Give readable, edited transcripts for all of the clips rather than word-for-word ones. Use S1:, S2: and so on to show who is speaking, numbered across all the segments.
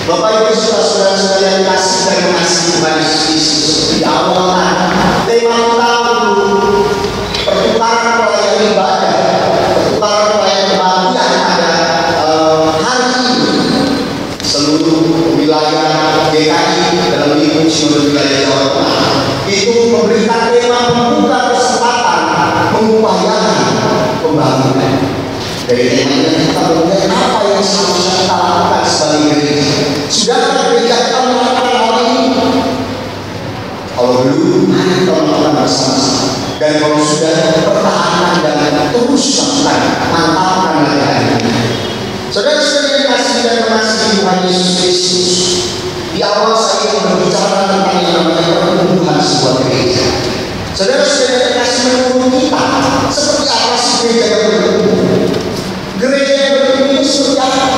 S1: Bapak Ibu saudara-saudara sekalian kasih dan mengasihi Tuhan Yesus Kristus, di awal tema kita pertukaran pelayan ibadah, pertukaran pelayan kebahagiaan pada hari ini. Seluruh wilayah GKI dalam lingkup seluruh wilayah Jawa Tengah itu memberikan tema membuka kesempatan mengupayakan pembangunan. Dari temanya kita melihat apa yang seharusnya kita lakukan sebagai gereja. Sudahkah gereja kita melakukan hal ini? Kalau belum, mari kita melakukan bersama-sama. Dan kalau sudah, pertahankan dan terus lakukan, mantapkan lagi hari ini. Saudara-saudara yang kasih dan mengasihi Tuhan Yesus Kristus, di awal saya berbicara tentang yang namanya pertumbuhan sebuah gereja. Saudara-saudara yang kasih menurut kita, seperti apa sih gereja yang bertumbuh? Gereja yang bertumbuh itu seperti apa?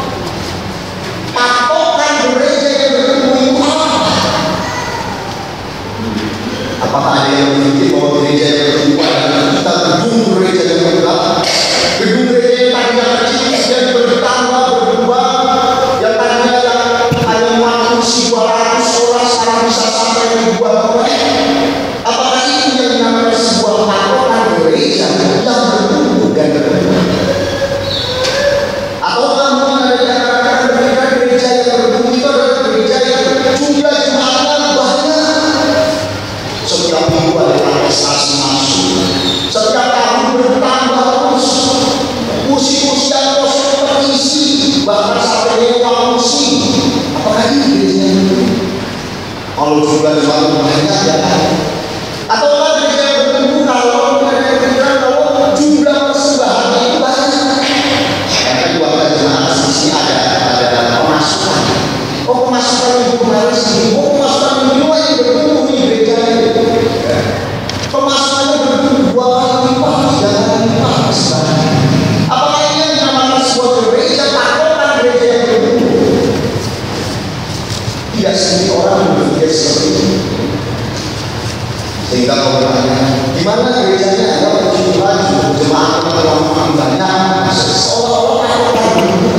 S1: Patokan gereja yang bertumbuh itu apa? Apakah ada yang berpikir bahwa gereja yang bertumbuh adalah kita gedung gereja yang megah, gedung gereja yang tadinya kecil dan bertambah berubah, yang tadinya yang hanya muat kursi 200 orang sekarang bisa sampai ribuan orang? Apakah itu yang dinamakan sebuah patokan gereja yang bertumbuh dan berkembang? Atau kamu ada di antara mereka gereja yang bertumbuh itu adalah gereja yang jumlah jemaatnya banyak, setiap minggu ada prestasi masuk, setiap tahun bertambah terus, kursi-kursi yang kosong terisi, bahkan sampai dewa kursi. Apakah ini gereja yang bertumbuh? Kalau jumlah jemaatnya banyak ya kan? Atau gereja yang bertumbuh kalau jumlah persembahan itu banyak? Ada pemasukan. Oh, pemasukan itu kemarin sih. Oh, pemasukan itu yang bertumbuh di gereja itu. Pemasukannya bertumbuh 2 kali lipat, 3 kali lipat persembahan. Apakah ini yang dinamakan sebuah gereja, patokan gereja yang bertumbuh? Tidak sedikit orang berpikir seperti itu. Sehingga kalau bertanya, di mana gerejanya ada perjumlahan jemaat yang banyak, seolah-olah patokan bertumbuh.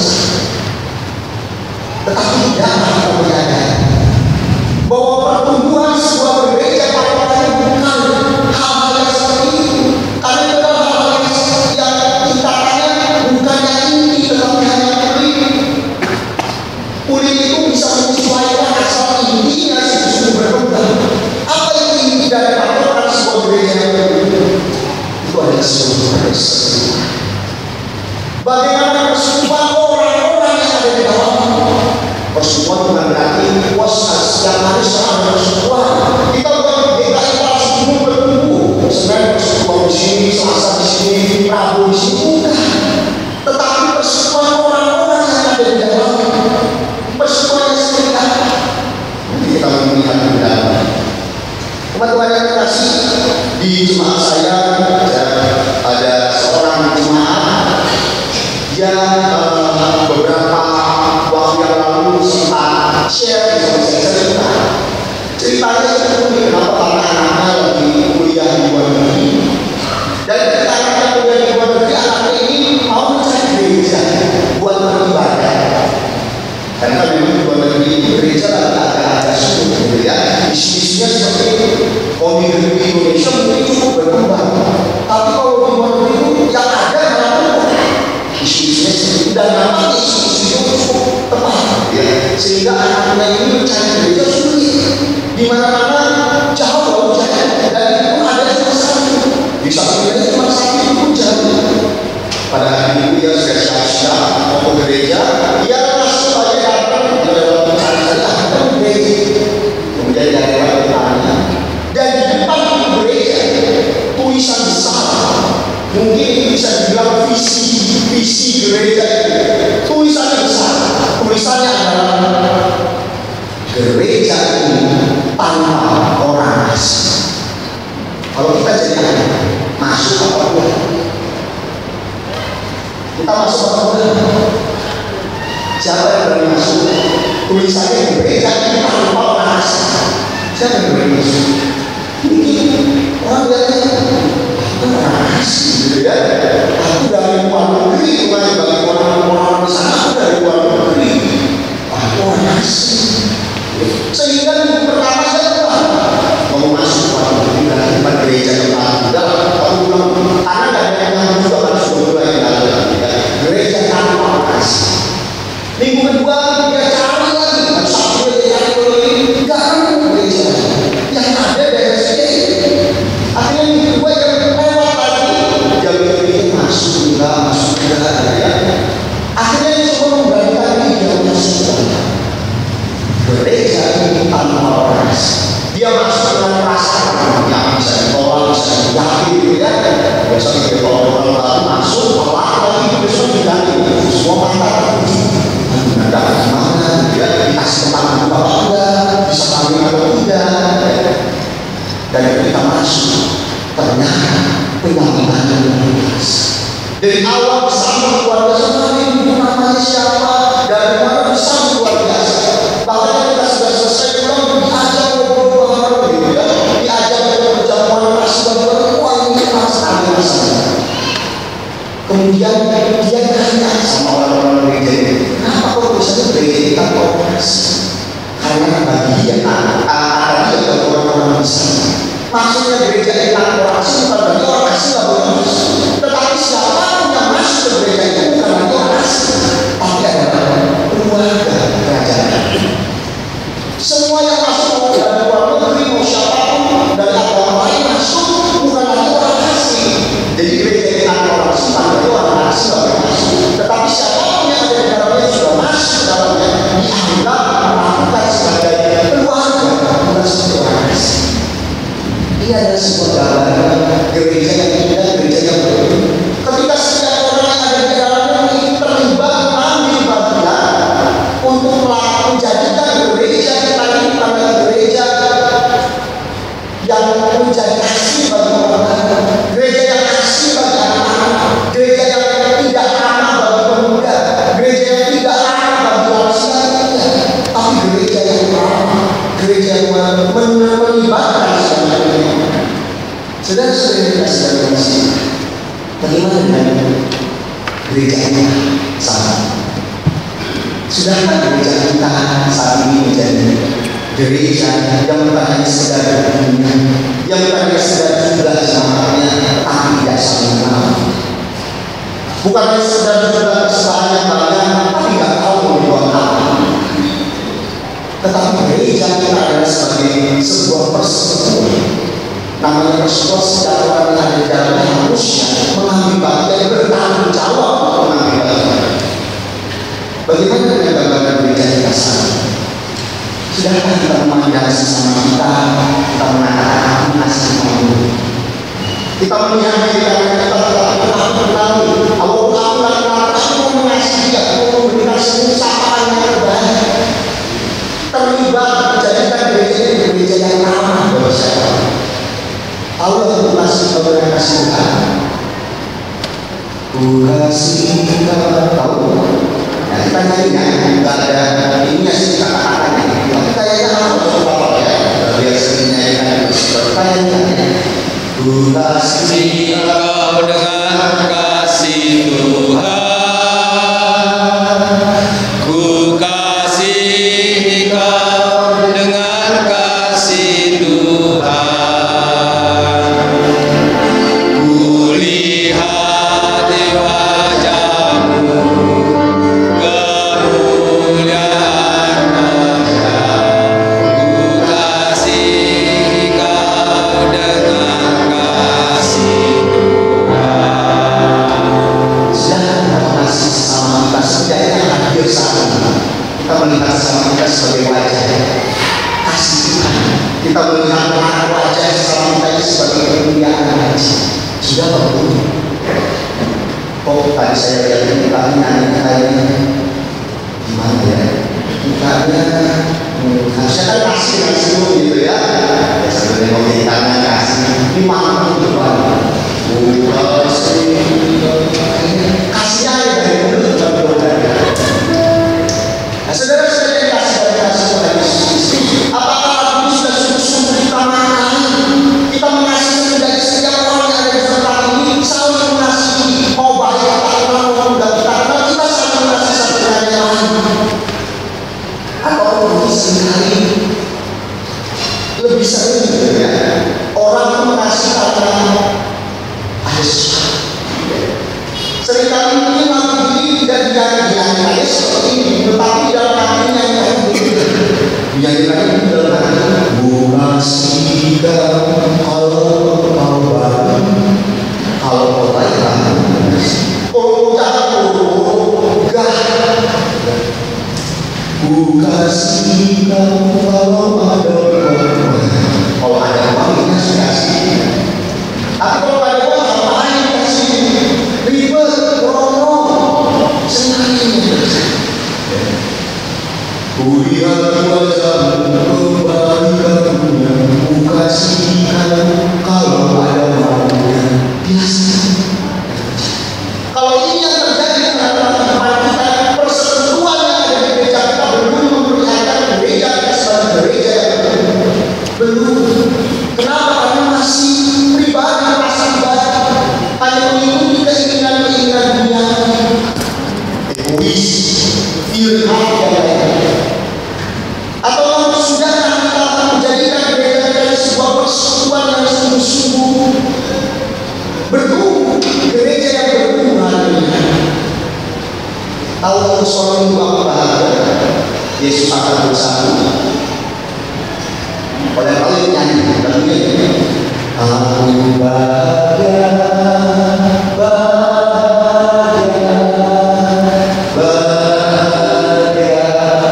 S1: Tetapi tidak kita menyadari bahwa pertumbuhan sebuah gereja patokannya bukan hal-hal yang seperti itu. Karena itu adalah hal-hal yang tingkatannya bukan yang inti, tetapi hanya kulit. Kulit itu bisa menyesuaikan asal intinya justru berkembang. Apa yang inti dari patokan sebuah gereja yang bertumbuh? Itu adalah sebuah persekutuan. Bagaimana persekutuan orang-orang yang ada di dalamnya? Persekutuan bukan berarti puasa setiap hari seorang persekutuan. Kita bukan GKI pas gunung bertumbuh. Sebenarnya persekutuan di sini, Selasa di sini, Rabu di sini bukan. Tetapi persekutuan orang-orang yang ada di dalamnya. Persekutuan yang seperti apa? Nanti kita melihat di dalam. Teman-teman yang kasih di jemaat saya ada seorang jemaat yang beberapa waktu yang lalu sempat share bersama saya cerita. Ceritanya seperti kenapa anak-anaknya lagi kuliah di luar negeri, dan ketika anaknya kuliah di luar negeri, anaknya ini mau mencari gereja buat beribadah. Karena memang di luar negeri itu gereja agak sulit, gitu ya. Isu-isunya seperti itu. Kalau di negeri Indonesia mungkin cukup berkembang, tapi kalau di luar negeri itu yang ada malah isu-isunya seperti itu, dan memang isu-isu itu cukup tepat, ya. Sehingga anak-anak ini mencari gereja sulit, di mana-mana jauh, dan itu ada cuma satu, di satu gereja cuma satu itu pun jauh. Pada hari itu dia sudah siap-siap mau ke gereja, dia langsung aja datang dalam mencari-cari akan gereja, kemudian dia lewat depannya, dan di depan gereja tulisan besar, mungkin itu bisa dibilang visi gereja itu. Tulisannya besar, tulisannya adalah gereja ini tanpa orang asing. Kalau kita jadi masuk apa enggak? Kita masuk apa enggak? Siapa yang berani masuk? Tulisannya gereja ini tanpa orang asing. Siapa yang berani masuk? Mungkin orang lihatnya orang asing, gitu ya. Aku dari luar negeri, bagi orang-orang di sana aku dari luar negeri. Aku orang Akhirnya dia coba memberanikan diri dia masuk gereja ini tanpa orasi. Dia masuk dengan perasaan yang bisa ditolak, bisa diyakin gitu ya. Biasanya kita kalau orang baru masuk, lagi besok diganti semua mata ada gimana dia dikasih tempat apa enggak, bisa kawin atau tidak. Dan ketika masuk ternyata penampilan yang luas. Dari awal bersama keluarga semua ini namanya siapa, dari mana bersama luar biasa. Bahkan kita sudah selesai pulang diajak ngobrol gitu ya, diajak berjamuan nasi dan wah ini sekali rasanya. Kemudian dia tanya sama orang-orang gereja ini, kenapa kok bisa gereja kita komunikasi? Karena bagi dia ada dia orang-orang besar. Maksudnya gereja ini komunikasi bukan bagi orang asing lah bagus. Tetapi siapa yang masuk ke gereja itu bukan bagi orang asing, tapi adalah keluarga kerajaan. Semua yang masuk dari luar negeri mau siapapun dari agama lain masuk bukan lagi orang asing. Jadi gereja ini orang asing bagi orang asing nggak masuk. Tetapi siapapun yang ada di dalamnya sudah masuk ke dalamnya dianggap melakukan sebagai keluarga bukan sebagai orang asing. Ini adalah sebuah gambaran gereja yang indah, gereja yang betul. Ketika setiap orang yang ada di dalamnya ini terlibat mengambil bagian untuk menjadikan gereja kita ini adalah gereja yang menjadi asli bagi orang-orang, gereja yang asli bagi anak-anak, gereja yang tidak ramah bagi pemuda, gereja yang tidak ramah bagi lansia, tapi gereja yang ramah, gereja yang melibatkan semuanya. Saudara-saudara yang dikasihi Tuhan, bagaimana dengan gereja ini saat ini? Sudahkah gereja kita saat ini menjadi gereja yang bukan hanya sekedar dunia, yang bukan hanya sekedar jumlah jemaatnya, tapi tidak saling kenal? Bukan hanya sekedar jumlah kesalahan yang banyak, tapi tidak tahu mau dibuat apa. Tetapi gereja kita adalah sebagai sebuah persekutuan. Namanya persekutuan setiap orang yang ada di dalamnya harusnya mengambil bagian, bertanggung jawab mengambil bagian. Bagaimana dengan gambaran gereja kita saat ini? Sudahkah kita memandang sesama kita mengatakan aku mengasihi kamu? Kita melihat kita kenal, aku mau mengasihi dia, aku mau memberikan semua sapaan yang terbaik. Terlibat menjadikan gereja ini gereja yang ramah bagi siapa. Allah mengasihi kepada yang kasih Tuhan. Ku kasih tahu. Nah kita nyanyinya nggak ada ininya sih kata-katanya. Tapi kayaknya harus apa ya? Biar sering nyanyikan kayaknya. Ku kasih kau dengan kasih Tuhan. Ku kasih kau dengan kasih Tuhan. Melihat sama kita sebagai wajah kasih Tuhan, kita melihat wajah sama kita ini sebagai kemuliaan haji. Sudah betul. Kok tadi saya lihat mukanya kayaknya gimana ya? Mukanya harusnya kan kasih gitu ya. Ya sebenarnya mau ditanya kasih, ini mana Tuhan? Kasihnya ya dari mulut dan berdoa. Saudara-saudara yang kasih Tuhan Yesus, apakah ini sudah sungguh-sungguh kita mengenai, kita mengasihi dari setiap orang yang ada di tempat ini, saling mengasihi, mau baik atau mau mudah kita saling mengasihi satu dengan yang lain. Atau mungkin seringkali lebih sering gitu ya, orang mengasihi karena ada sesuatu. kasih kamu kalau ada uang. Kalau ada uang ini kasih kasih. Tapi kalau ada uang ngapain kasih? Ribet, promo, senang. Kulihat wajahmu kembali karunia, ku kasih kamu kalau ada uangnya. Biasa. Kalau ini yang terjadi dalam kehidupan kita, persekutuan yang ada di gereja kita belum memperlihatkan gereja kita sebagai gereja yang belum. Kenapa? Karena masih pribadi, hanya mengikuti keinginan-keinginan dunia, egois, iri hati yang lain. Atau sudah kita menjadikan gereja kita sebuah persekutuan yang sungguh-sungguh bertumbuh, gereja yang bertumbuh harinya. Tahu seorang ibu aku bahagia, Yesus akan bersatu. Oleh kalian nyanyi lagunya, aku bahagia, bahagia, bahagia,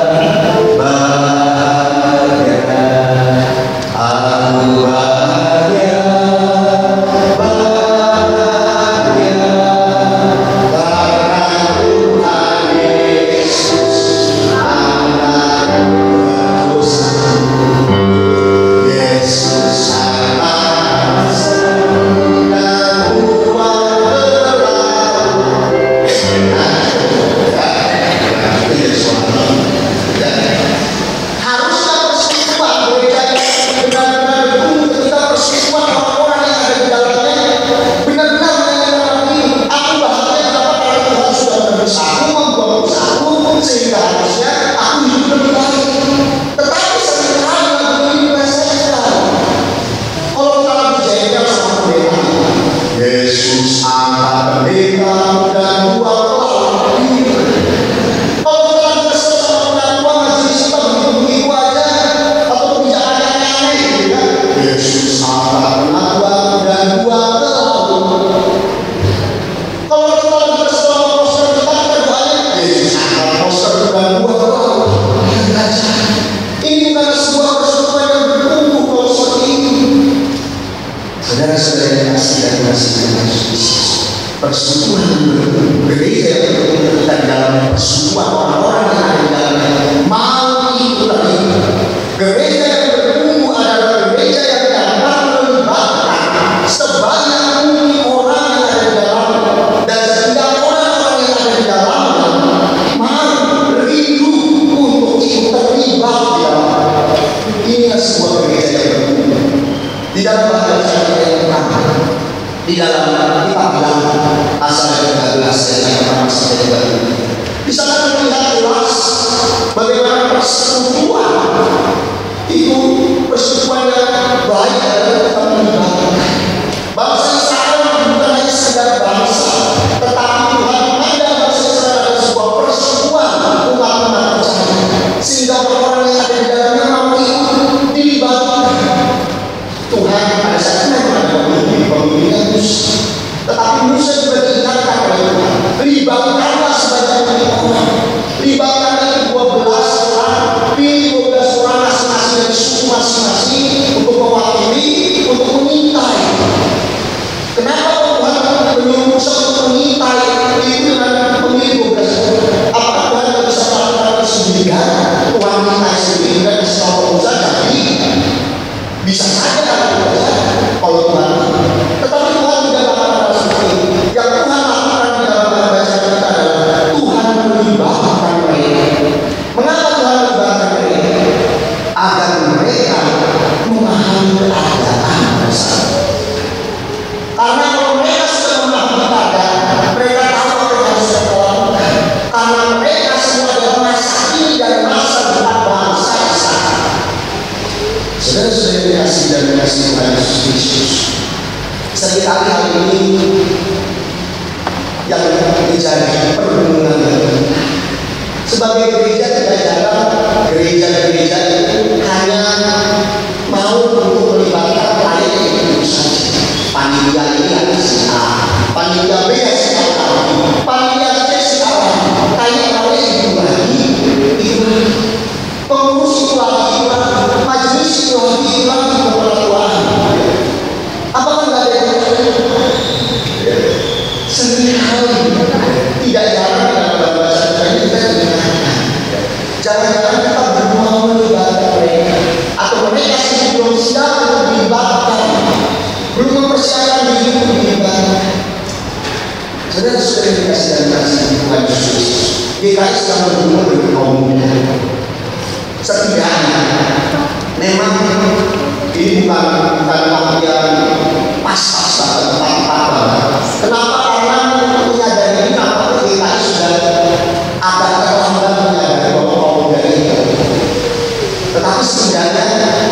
S1: bahagia, aku bahagia, bahagia, karena Tuhan Yesus anak bersatu. Yesus anak dan uang berlalu. Harusnya persekutuan gereja benar-benar bertumbuh ketika persekutuan orang-orang yang ada di dalamnya benar-benar menyanyikan ini. Aku bahagia kenapa? Karena Tuhan sudah bersatu, membuat bersatu, sehingga harusnya aku hidup lebih baik. Tetapi seringkali lagu ini melesetkan. Kalau kita lagi jengkel sama pendeta, Yesus angkat pendeta dan buat lalu. Kalau kita lagi kesel sama pengakuan majelis kita begitu-begitu aja, atau kebijakan yang aneh gitu ya, Yesus angkat pengakuan dan buat lalu. Kalau kita lagi kesel sama poster kita doanya, Yesus angkat poster dan buat lalu. Ini bukan sebuah persekutuan yang bertumbuh kalau seperti ini. Saudara-saudara yang kasih dan kasih Tuhan Yesus, persekutuan yang bertumbuh, gereja yang bertumbuh kita di dalamnya, persekutuan orang-orang yang ada di dalamnya mau ikutan ini. Gereja yang bertumbuh adalah gereja yang dapat melibatkan sebanyak mungkin orang yang ada di dalamnya, dan setiap orang-orang yang ada di dalamnya mau rindu untuk ikut terlibat di dalamnya. Inilah sebuah gereja yang bertumbuh. Di dalam bahasa kita yang pertama, di dalam kita bilang asal yang 13 yang pertama sampai 23. Di sana kita lihat jelas bagaimana persekutuan itu persekutuan yang baik adalah kita melibatkan bangsa Israel bukan hanya sekedar bangsa, tetapi Tuhan memandang bangsa Israel adalah sebuah persekutuan umat-umat percaya, sehingga orang-orang yang ada di dalamnya mau ikut dilibatkan. Tuhan pada saat itu memang ada pemimpinnya Musa, tetapi Musa juga diingatkan oleh Tuhan, libatkanlah sebanyak mungkin orang, libatkanlah 12 orang, pilih 12 orang masing-masing dari suku masing-masing untuk mewakili, untuk GKI sedang berhubungan dengan kaum muda. Setidaknya memang ini bukan pengertian pas-pasan tepat-tepat banget. Kenapa? Karena menyadari ini nampaknya GKI sudah agak terlambat menyadari bahwa kaum muda ini. Tetapi setidaknya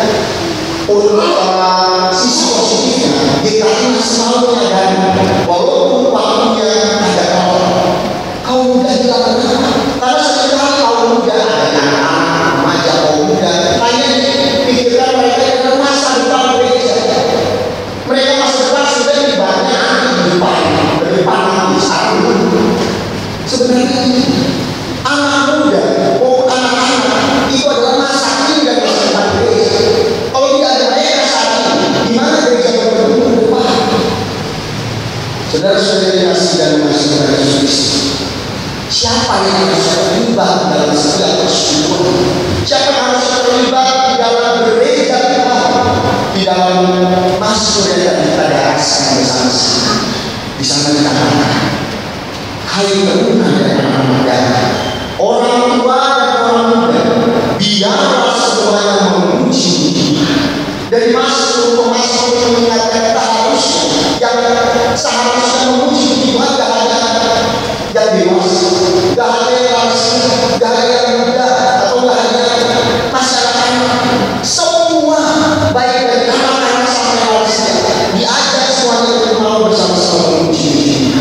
S1: untuk sisi positifnya GKI masih mau menyadari walaupun waktunya agak kaum muda dilakukan. Karena seringkali kaum muda ada anak-anak, remaja, kaum muda hanya dipikirkan mereka dengan masa depan gereja. Mereka masa depan sudah dibanyak di depan nanti saat itu. Sebenarnya anak muda maupun anak-anak itu adalah masa kini dan masa depan gereja. Kalau tidak ada mereka saat ini, gimana gereja bertumbuh ke depan? Saudara-saudara kasih dan masih Yesus, siapa yang harus terlibat dalam setiap persekutuan? Siapa yang harus terlibat di dalam gereja kita, di dalam masuk yang kita darasakan bersama-sama? Di sana dikatakan, hai teruna dan anak muda, orang tua dan orang muda, biarlah semuanya memuji. Dari masuk ke masuk mengingatkan kita harus yang seharusnya memuji Tuhan, gak hanya yang dewasa, gak hanya yang lansia, gak hanya yang muda, atau gak hanya masyarakat. Semua baik dari anak-anak sampai lansia diajak semuanya untuk mau bersama-sama memuji.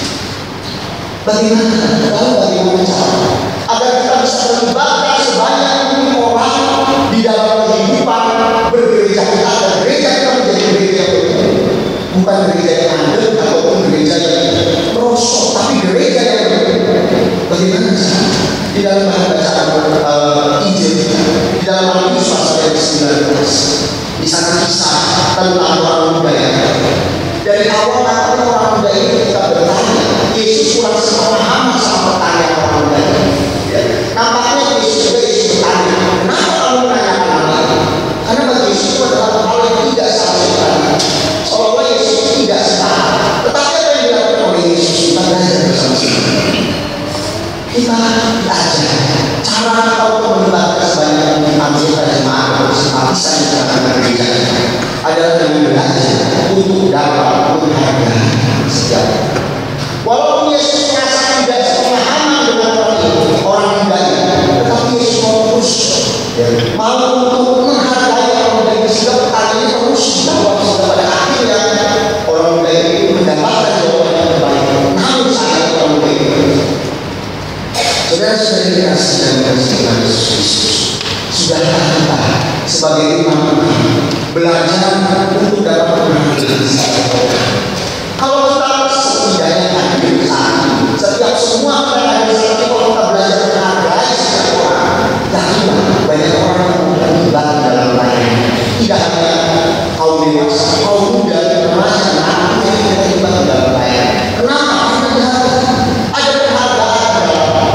S1: Bagaimana? Lalu bagaimana cara agar kita bisa melibatkan sebanyak mungkin orang di dalam kehidupan bergereja kita, dan gereja kita menjadi gereja yang bukan gereja yang adil ataupun gereja yang merosot, tapi gereja yang bagaimana cara? Di dalam bacaan Injil kita, di dalam Matius pasal yang ke-19, di sana kisah tentang orang muda yang dari awal kata orang muda ini kita bertanya, Yesus kurang sepemahaman sama pertanyaan orang muda ini. Ya. Nampaknya Yesus bertanya, kenapa kamu menanyakan hal ini? Karena bagi Yesus itu adalah hal yang tidak seharusnya. Seolah-olah Yesus tidak sepakat. Tetapi apa yang dilakukan oleh Yesus, kita belajar bersama-sama. Kita belajar cara kita untuk melibatkan sebanyak mungkin anggota jemaat atau simpatisan di dalam gereja adalah dengan belajar untuk dapat menghargai setiap. Walaupun Yesus merasa tidak sepemahaman dengan orang muda ini, tetapi Yesus mau terus mau untuk menghargai orang muda ini, sehingga pertanyaannya terus dijawab sehingga pada akhirnya orang muda ini mendapatkan jawaban yang terbaik. Namun saya orang muda ini, saudara-saudara dikasih dan dikasihkan Yesus Kristus, sudahkah kita sebagai umat belajar untuk dapat menghargai setiap orang? Kalau kita setidaknya hadir saat ini, setiap semua kita hadir saat ini, kalau kita belajar menghargai setiap orang, yakinlah banyak orang yang terlibat dalam layanan. Tidak hanya kaum dewasa, kaum muda, remaja, anak-anak yang terlibat dalam layanan. Kenapa? Karena ada penghargaan dalam.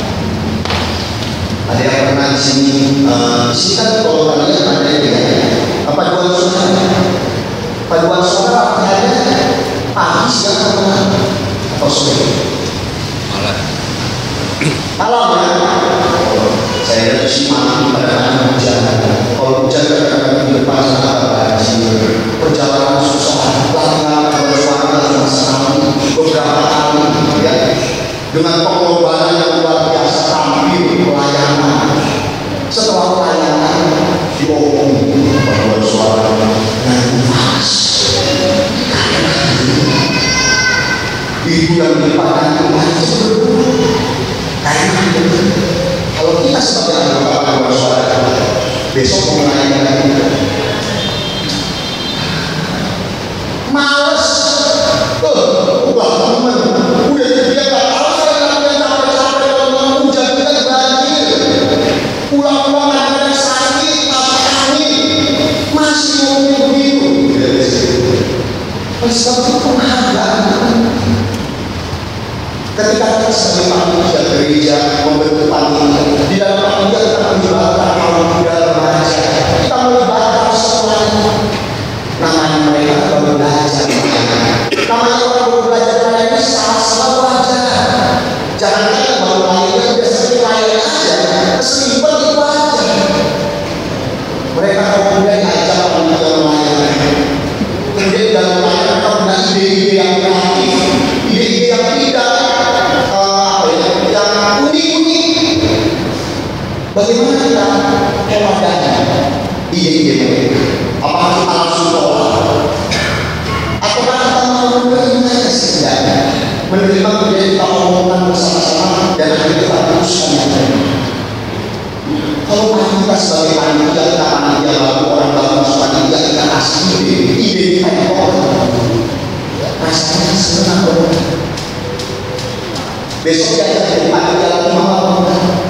S1: Ada yang pernah di sini, kan kalau kalian ada yang paduan saudara. Paduan saudara artinya pagi, siang, atau sore? Malam ya. Saya lihat si malam kadang-kadang hujan. Kalau hujan kadang-kadang di depan sana banjir. Perjalanan susah, latihan bersuara sekali, beberapa kali, ya. Dengan pengorbanan yang luar biasa tampil pelayanan. Setelah pelayanan diomongin paduan suara dengan nafas. Ibu yang dilibatkan itu wajib berburu. Karena kalau kita sebagai anggota paduan suara besok mengenai kita males, ubah teman, udah dia gak tahu saya latihan capek-capek kalau hujan kita banjir, pulang-pulang ada sakit, tapi masih ngomong begitu. Sebab itu penghargaan. bagaimana kita memadai ide-ide mereka? Apakah kita langsung tolak? Ataukah kita mau menerima setidaknya, menerima kemudian kita omongkan bersama-sama dan akhirnya kita teruskan yang lain? Kalau kita sebagai panitia, kita panitia baru, orang baru masuk panitia, kita kasih ide kita yang orang rasanya senang banget. Besok kita jadi panitia lagi mau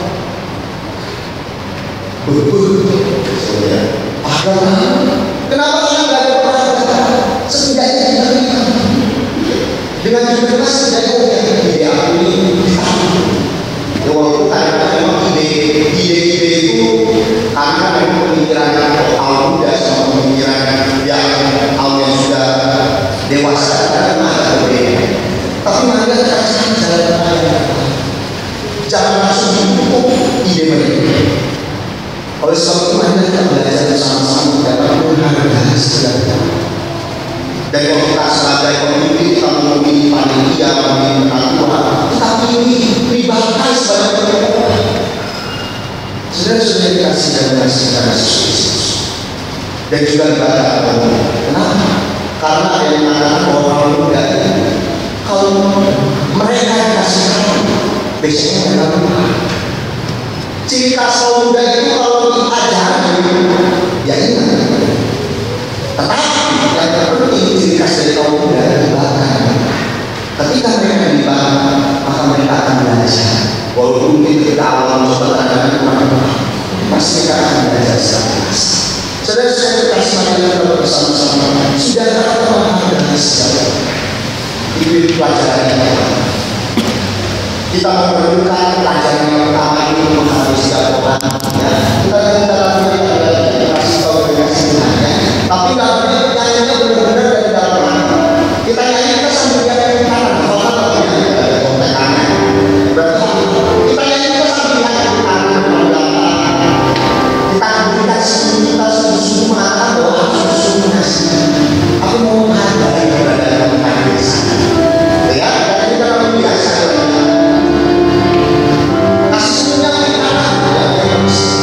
S1: kenapa kalian gak ada perasaan? Setidaknya kita terima dengan jujur setidaknya ide aku ini ya, walaupun kadang-kadang memang ide-ide itu karena memang pemikiran awal muda sama pemikiran yang awal yang sudah dewasa kadang ada berbeda. Tapi mari kita cari jalan jangan langsung didukung ide mereka. Oleh sebab itu mari kita belajar bersama-sama dapat menghargai segala. Dan kalau kita sebagai pemimpin kita memilih panitia, memilih ketua, kita libatkan sebagai orang. Sudah dikasih dan dikasih Yesus. Dan juga libatkan orang. Kenapa? Karena ada yang mengatakan bahwa orang muda kalau mereka dikasih tahu, besoknya mereka lupa. Ciri khas kaum muda itu kalau diajar, ya ingat. Tetapi yang terpenting ciri khas dari kaum muda dilibatkan. Ketika mereka dilibatkan, maka mereka akan belajar. Walaupun mungkin kita awal mencoba kadang-kadang pasti mereka akan belajar secara keras. Saudara-saudara kasih marilah bersama-sama. Sudah kita menghargai segala. Itu pelajaran yang pertama. Kita memerlukan pelajaran yang pertama ini menghargai segala orang. Kita dalam diri adalah kasih tahu dengan sebenarnya. Tapi nggak boleh nyanyinya benar-benar dari dalam hati. Kita nyanyi kita sambil lihat kanan, kalau ada kontak kanan. Berarti kita nyanyi kita sambil lihat kanan belakang. Kita berikan kita sungguh-sungguh mengatakan bahwa aku sungguh ngasih. Aku mau menghargai keberadaan Tuhan Yesus. Ya, dan kita akan biasa. Kasihnya kita yang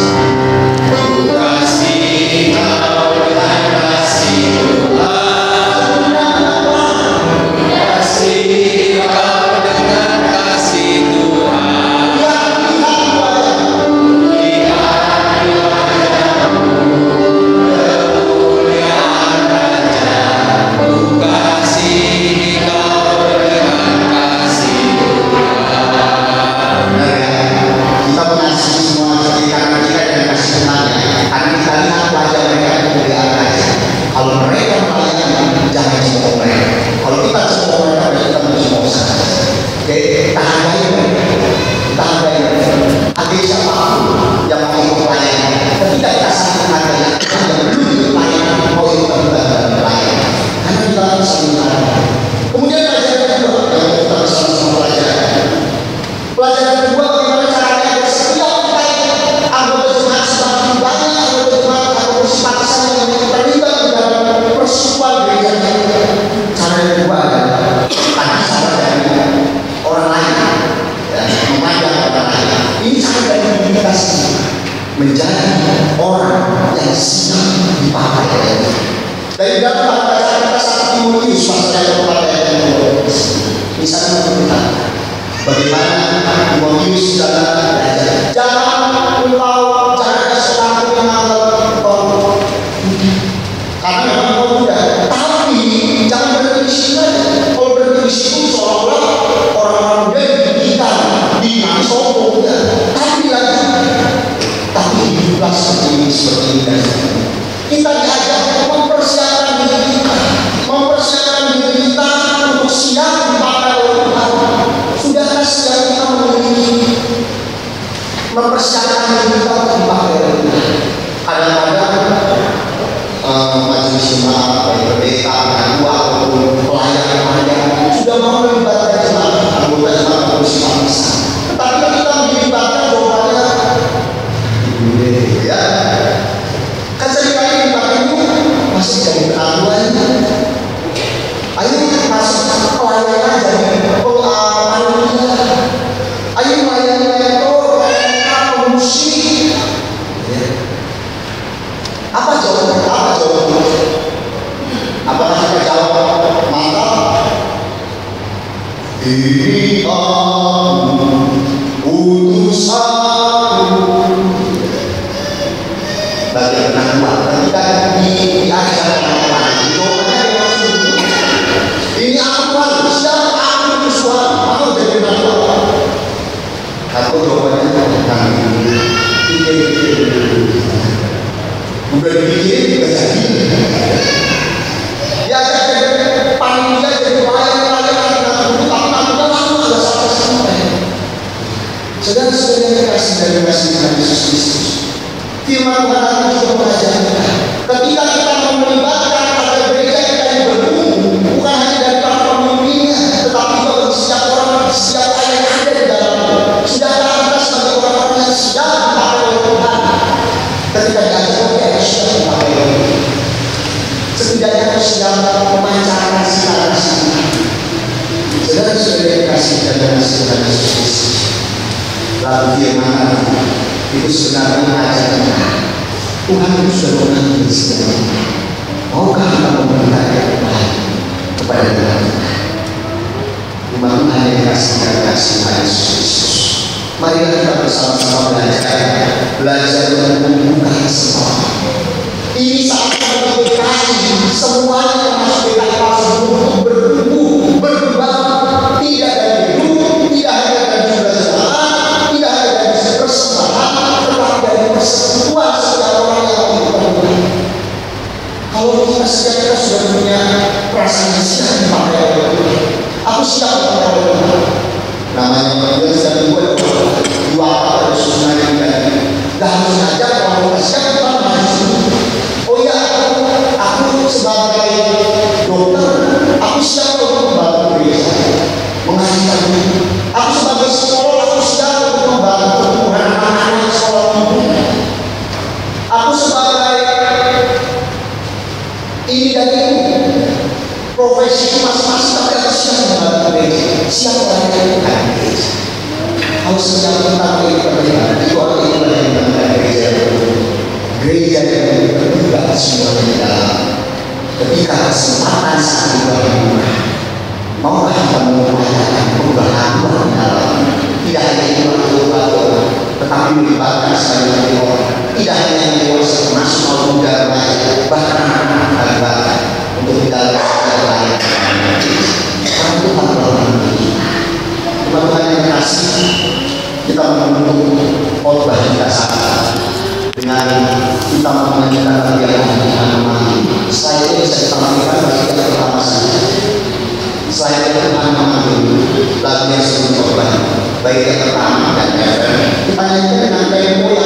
S1: menjadi orang yang siap dipakai. Dari dalam kata-kata Timotius pasal yang keempat ayat yang ke-12, misalnya kita bagaimana Timotius dalam belajar. Jangan engkau jangan sesuatu yang engkau karena memang engkau muda, tapi jangan berhenti di situ aja. Kalau berhenti di situ seolah-olah orang-orang muda dididikan, sombong, tapi lagi. Tapi hiduplah seperti ini dan kita diajak mempersiapkan diri kita, untuk siap dipakai oleh Tuhan. Sudahkah siap kita mempersiapkan diri kita untuk dipakai oleh Tuhan? Kadang-kadang majelis jemaat, pendeta, ketua ataupun pelayan sudah mau melibatkan jemaat, anggota jemaat atau simpatisan. Tetapi kita dilibatkan jawabannya ya kan seringkali dipakai masih jadi penangguhan. Ayo masuk pelayanan jadi panitia. Ayo melayani mentor, Aku jawabannya kami pikir-pikir dulu. Udah dipikirin juga jadi. Ya jadi panitia jadi pelayan tapi kan lama nggak sampai. Saudara-saudara yang kasih dari kasih Yesus Kristus. Firman Tuhan juga mengajarkan ketika kita melibatkan pada gereja kita yang bertumbuh, bukan hanya dari para pemimpinnya, tetapi juga bagi setiap orang, setiap ayat yang ada di dalamnya. Sudahkah kita sebagai orang-orang yang siap dipakai oleh Tuhan? Ketika diajar kita siap dipakai oleh Tuhan. Setidaknya kita siap memancarkan kasih. Saudara-saudara yang kasih dan kasih Tuhan Yesus Kristus. Lalu firman itu sebenarnya mengajarkan Tuhan itu sudah pernah bersedia. Maukah kita memberikan yang baik kepada Tuhan? Umat Tuhan yang kasih dan kasih Yesus Kristus. Marilah kita bersama-sama belajar untuk membuka kesempatan. Ini saat kita berkali semuanya termasuk kita untuk bertumbuh, berkembang, tidak dari hidup, tidak hanya dari jumlah jemaat, tidak hanya dari persembahan, tetapi dari persekutuan setiap orang yang diperlukan. Kalau kita setiap sudah punya perasaan siap dipakai oleh Tuhan, aku siap dipakai oleh Tuhan. Namanya beliau sedang dibuat dua kata sunnah yang tadi. Dah harus ngajak kalau kita siap kita maju. Oh iya, aku sebagai dokter, aku siap untuk membantu gereja, mengajarkan itu. Aku sebagai psikolog, aku siap untuk membantu anak-anak sekolah itu. Aku sebagai ini dan itu, profesi masing-masing, tapi aku siap membantu gereja, siap melayani Tuhan gereja. Kalau sejak kita beribadah, itu artinya yang mengenai gereja gereja yang terlibat semuanya di dalam. Ketika kesempatan saat dibuka, maulah kita mengupayakan perubahan Tuhan di dalam. Tidak hanya itu orang, tetapi melibatkan sekali lagi orang. Tidak hanya yang dewasa termasuk orang muda remaja, bahkan anak-anak dilibatkan untuk di dalam setiap lain. Karena Tuhan melakukan ini. Tuhan yang kasih kita membentuk khotbah kita saat dengan kita menyanyikan kegiatan Tuhan memanggil. Selain itu bisa kita lakukan bagi yang pertama saja. Selain itu Tuhan memanggil lagu yang sebelum khotbah, baik yang pertama dan yang kedua. Kita nyanyikan dengan tempo yang